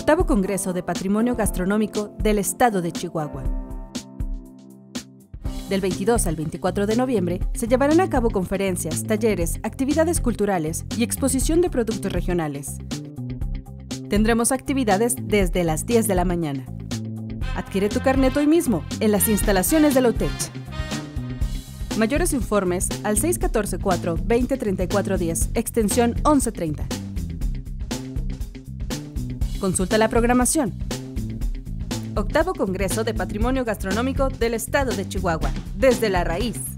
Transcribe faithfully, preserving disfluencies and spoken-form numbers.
Octavo Congreso de Patrimonio Gastronómico del Estado de Chihuahua. Del veintidós al veinticuatro de noviembre se llevarán a cabo conferencias, talleres, actividades culturales y exposición de productos regionales. Tendremos actividades desde las diez de la mañana. Adquiere tu carnet hoy mismo en las instalaciones de la U T E C H. Mayores informes al seis uno cuatro cuatro, veinte, treinta y cuatro diez, extensión once treinta. Consulta la programación. Octavo Congreso de Patrimonio Gastronómico del Estado de Chihuahua, desde la raíz.